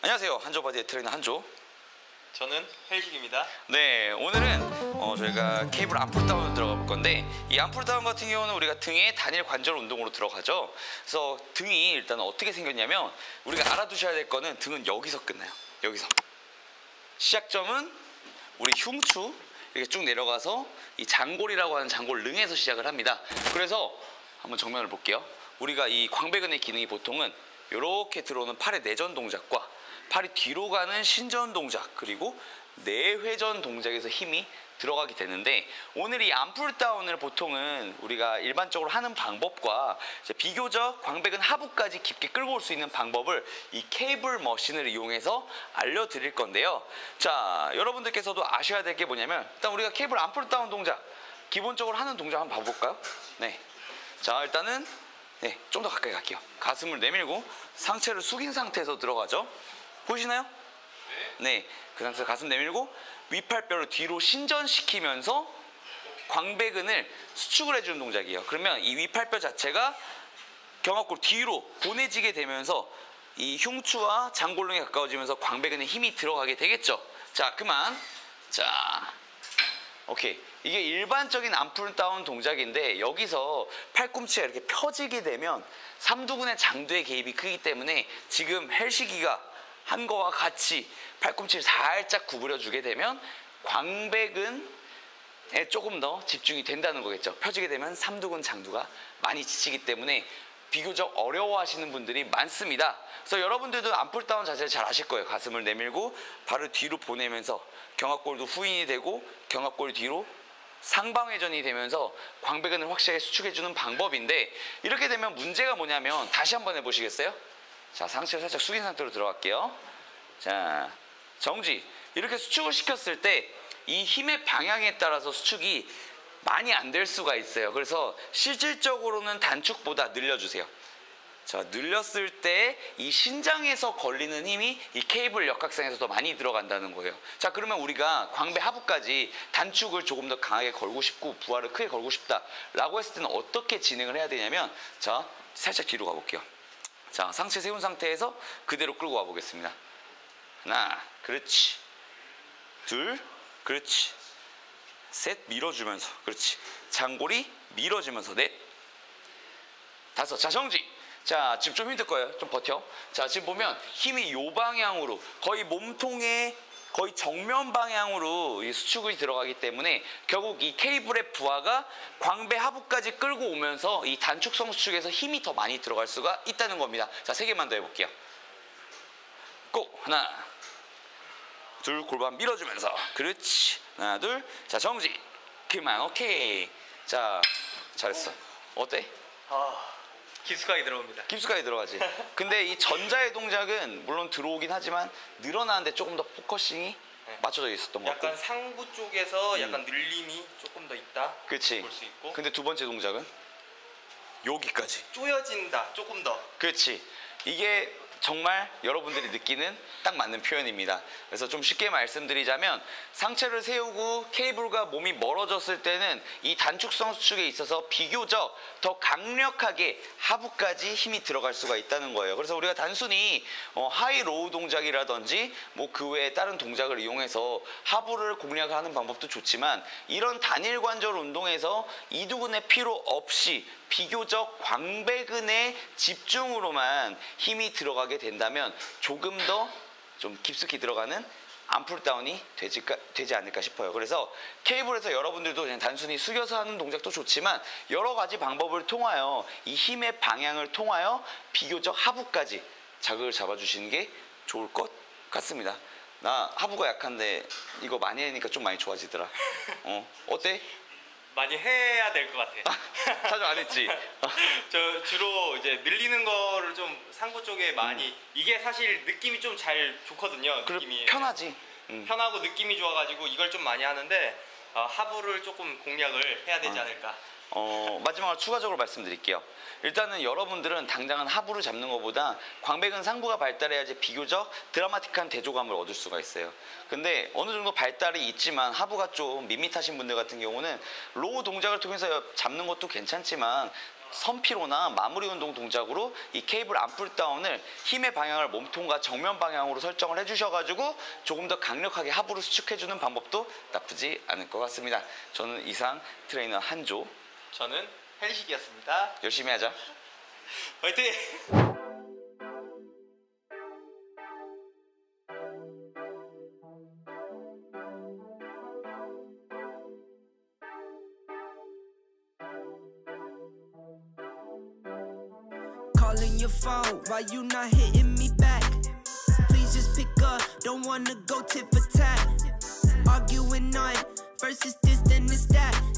안녕하세요. 한조바디의 트레이너 한조. 저는 헬식입니다. 네, 오늘은 저희가 케이블 암풀다운으로 들어가 볼 건데, 이 암풀다운 같은 경우는 우리가 등의 단일 관절 운동으로 들어가죠. 그래서 등이 일단 어떻게 생겼냐면, 우리가 알아두셔야 될 거는 등은 여기서 끝나요. 여기서 시작점은 우리 흉추 이렇게 쭉 내려가서 이 장골이라고 하는 장골릉에서 시작을 합니다. 그래서 한번 정면을 볼게요. 우리가 이 광배근의 기능이 보통은 이렇게 들어오는 팔의 내전 동작과 팔이 뒤로 가는 신전 동작, 그리고 내회전 동작에서 힘이 들어가게 되는데, 오늘 이 암풀다운을 보통은 우리가 일반적으로 하는 방법과 이제 비교적 광배근 하부까지 깊게 끌고 올 수 있는 방법을 이 케이블 머신을 이용해서 알려드릴 건데요. 자, 여러분들께서도 아셔야 될 게 뭐냐면, 일단 우리가 케이블 암풀다운 동작 기본적으로 하는 동작 한번 봐볼까요? 네. 자, 일단은 좀 더 가까이 갈게요. 가슴을 내밀고 상체를 숙인 상태에서 들어가죠. 보이시나요? 네. 그 상태에서 가슴 내밀고 윗팔뼈를 뒤로 신전시키면서 광배근을 수축을 해주는 동작이에요. 그러면 이 윗팔뼈 자체가 견갑골 뒤로 보내지게 되면서 이 흉추와 장골릉에 가까워지면서 광배근에 힘이 들어가게 되겠죠. 자, 그만. 자, 오케이. 이게 일반적인 암풀다운 동작인데, 여기서 팔꿈치가 이렇게 펴지게 되면 삼두근의 장두의 개입이 크기 때문에 지금 헬식이가 한 거와 같이 팔꿈치를 살짝 구부려 주게 되면 광배근에 조금 더 집중이 된다는 거겠죠. 펴지게 되면 삼두근 장두가 많이 지치기 때문에 비교적 어려워하시는 분들이 많습니다. 그래서 여러분들도 암풀다운 자세를 잘 아실 거예요. 가슴을 내밀고 발을 뒤로 보내면서 견갑골도 후인이 되고 견갑골 뒤로 상방회전이 되면서 광배근을 확실하게 수축해주는 방법인데, 이렇게 되면 문제가 뭐냐면, 다시 한번 해보시겠어요? 자, 상체를 살짝 숙인 상태로 들어갈게요. 자, 정지. 이렇게 수축을 시켰을 때 이 힘의 방향에 따라서 수축이 많이 안 될 수가 있어요. 그래서 실질적으로는 단축보다 늘려주세요. 자, 늘렸을 때 이 신장에서 걸리는 힘이 이 케이블 역학상에서 더 많이 들어간다는 거예요. 자, 그러면 우리가 광배 하부까지 단축을 조금 더 강하게 걸고 싶고 부하를 크게 걸고 싶다라고 했을 때는 어떻게 진행을 해야 되냐면, 자, 살짝 뒤로 가볼게요. 자, 상체 세운 상태에서 그대로 끌고 와보겠습니다. 하나, 그렇지. 둘, 그렇지. 셋, 밀어주면서, 그렇지. 장골이 밀어주면서, 넷, 다섯. 자, 정지. 자, 지금 좀 힘들 거예요. 좀 버텨. 자, 지금 보면 힘이 요 방향으로, 거의 몸통의 거의 정면 방향으로 이 수축이 들어가기 때문에 결국 이 케이블의 부하가 광배 하부까지 끌고 오면서 이 단축성 수축에서 힘이 더 많이 들어갈 수가 있다는 겁니다. 자, 3개만 더 해볼게요. 꼭. 하나, 둘, 골반 밀어주면서, 그렇지. 하나, 둘. 자, 정지. 그만. 오케이. 자, 잘했어. 어때? 깊숙하게 들어옵니다. 깊숙하게 들어가지. 근데 이 전자의 동작은 물론 들어오긴 하지만 늘어나는데 조금 더 포커싱이 맞춰져 있었던 것 같고, 약간 상부 쪽에서 약간 늘림이 조금 더 있다. 그렇지. 볼 수 있고. 근데 두 번째 동작은 여기까지. 쪼여진다. 조금 더. 그렇지. 이게 정말 여러분들이 느끼는 딱 맞는 표현입니다. 그래서 좀 쉽게 말씀드리자면, 상체를 세우고 케이블과 몸이 멀어졌을 때는 이 단축성 수축에 있어서 비교적 더 강력하게 하부까지 힘이 들어갈 수가 있다는 거예요. 그래서 우리가 단순히 하이 로우 동작이라든지 뭐 그 외에 다른 동작을 이용해서 하부를 공략하는 방법도 좋지만, 이런 단일 관절 운동에서 이두근의 필요 없이 비교적 광배근의 집중으로만 힘이 들어가게 된다면 조금 더 좀 깊숙이 들어가는 암풀다운이 되지 않을까 싶어요. 그래서 케이블에서 여러분들도 그냥 단순히 숙여서 하는 동작도 좋지만, 여러 가지 방법을 통하여 이 힘의 방향을 통하여 비교적 하부까지 자극을 잡아주시는 게 좋을 것 같습니다. 나 하부가 약한데 이거 많이 하니까 좀 많이 좋아지더라. 어때? 많이 해야 될 것 같아. 자주 안 했지? 저 주로 이제 늘리는 거를 좀 상부 쪽에 많이, 이게 사실 느낌이 좀 잘 좋거든요. 느낌이 편하지. 편하고 느낌이 좋아가지고 이걸 좀 많이 하는데, 하부를 조금 공략을 해야 되지 않을까. 마지막으로 추가적으로 말씀드릴게요. 일단은 여러분들은 당장은 하부를 잡는 것보다 광배근 상부가 발달해야지 비교적 드라마틱한 대조감을 얻을 수가 있어요. 근데 어느 정도 발달이 있지만 하부가 좀 밋밋하신 분들 같은 경우는 로우 동작을 통해서 잡는 것도 괜찮지만 선피로나 마무리 운동 동작으로 이 케이블 암풀 다운을 힘의 방향을 몸통과 정면 방향으로 설정을 해주셔가지고 조금 더 강력하게 하부로 수축해주는 방법도 나쁘지 않을 것 같습니다. 저는 이상 트레이너 한조. 저는 헬식이었습니다. 열심히 하자. 화이팅! Calling your phone, why you not hitting me back? Please just pick up, don't wanna go tit for tat. Arguing on, first it's this, then it's that.